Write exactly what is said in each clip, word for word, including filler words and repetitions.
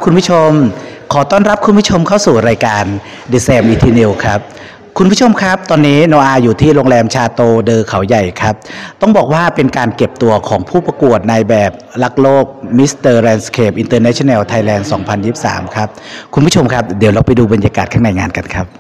คุณผู้ชมขอต้อนรับคุณผู้ชมเข้าสู่รายการ The Sam Eternal ครับคุณผู้ชมครับตอนนี้โนอาอยู่ที่โรงแรมชาโตเดอเขาใหญ่ครับต้องบอกว่าเป็นการเก็บตัวของผู้ประกวดนายแบบรักโลก มิสเตอร์ Landscape International Thailand สองพันยี่สิบสาม ครับคุณผู้ชมครับเดี๋ยวเราไปดูบรรยากาศข้างในงานกันครับ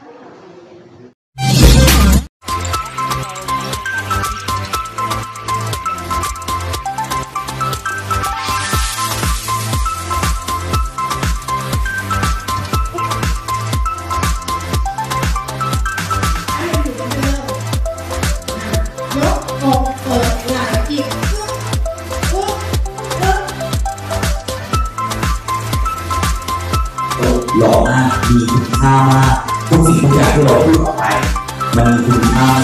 หล่อมากมีคุณค่ามากทุกสิ่งทุกอย่างที่เราพูดออกไปมันมีคุณค่า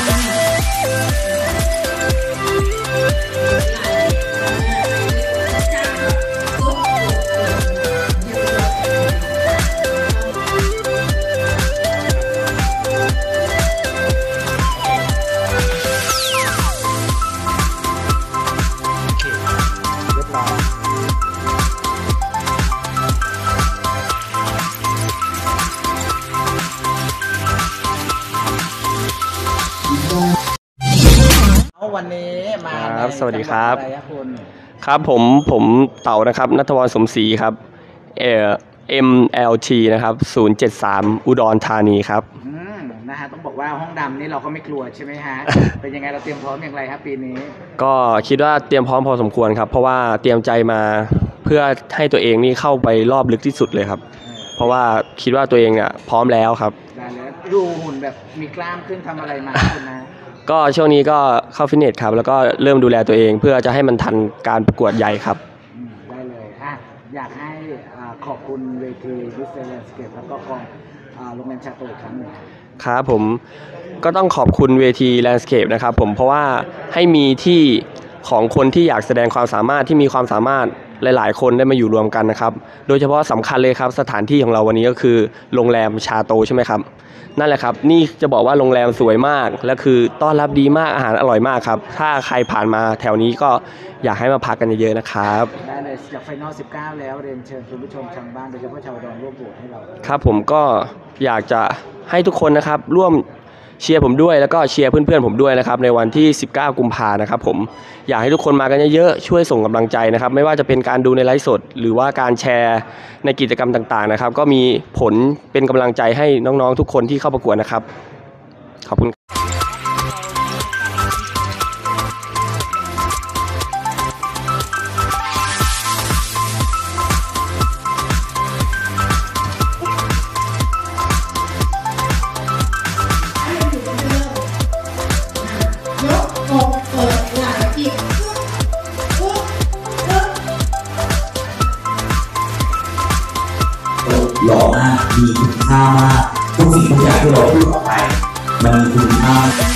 วันนี้มาครับสวัสดีครับคุณครับผมผมเต่านะครับณัฐวรสมศรีครับเอ่อ เอ็ม แอล ที นะครับศูนย์เจ็ดสามอุดรธานีครับอืมนะฮะต้องบอกว่าห้องดำนี่เราก็ไม่กลัวใช่ไหมฮะ เป็นยังไงเราเตรียมพร้อมอย่างไรครับปีนี้ก็คิดว่าเตรียมพร้อมพอสมควรครับเพราะว่าเตรียมใจมาเพื่อให้ตัวเองนี่เข้าไปรอบลึกที่สุดเลยครับเพราะว่าคิดว่าตัวเองเนี่ยพร้อมแล้วครับได้แล้วดูหุ่นแบบมีกล้ามขึ้นทำอะไรมาคุณนะก็ช่วงนี้ก็เข้าฟิตเนสครับแล้วก็เริ่มดูแลตัวเองเพื่อจะให้มันทันการประกวดใหญ่ครับได้เลยอ่ะอยากให้ขอบคุณเวทีมิสเตอร์ Landscape แล้วก็กองโรงแรมชาโตอีกครั้งหนึ่งครับผมก็ต้องขอบคุณเวที Landscape นะครับผมเพราะว่าให้มีที่ของคนที่อยากแสดงความสามารถที่มีความสามารถหลายๆคนได้มาอยู่รวมกันนะครับโดยเฉพาะสำคัญเลยครับสถานที่ของเราวันนี้ก็คือโรงแรมชาโตใช่ไหมครับนั่นแหละครับนี่จะบอกว่าโรงแรมสวยมากและคือต้อนรับดีมากอาหารอร่อยมากครับถ้าใครผ่านมาแถวนี้ก็อยากให้มาพักกันเยอะๆนะครับได้เลยจากไฟนอลสิบเก้าแล้วเรียนเชิญคุณผู้ชมทางบ้านโดยเฉพาะชาวดอนร่วมโหวตให้เราครับผมก็อยากจะให้ทุกคนนะครับร่วมเชียร์ผมด้วยแล้วก็เชียร์เพื่อนๆผมด้วยนะครับในวันที่สิบเก้ากุมภาพันธ์นะครับผมอยากให้ทุกคนมากันเยอะๆช่วยส่งกำลังใจนะครับไม่ว่าจะเป็นการดูในไลฟ์สดหรือว่าการแชร์ในกิจกรรมต่างๆนะครับก็มีผลเป็นกำลังใจให้น้องๆทุกคนที่เข้าประกวดนะครับขอบคุณหล่อมากมีคุณค่ามากทุกสิ่งทุกอย่างที่เราพูดออกไปมันมีคุณค่า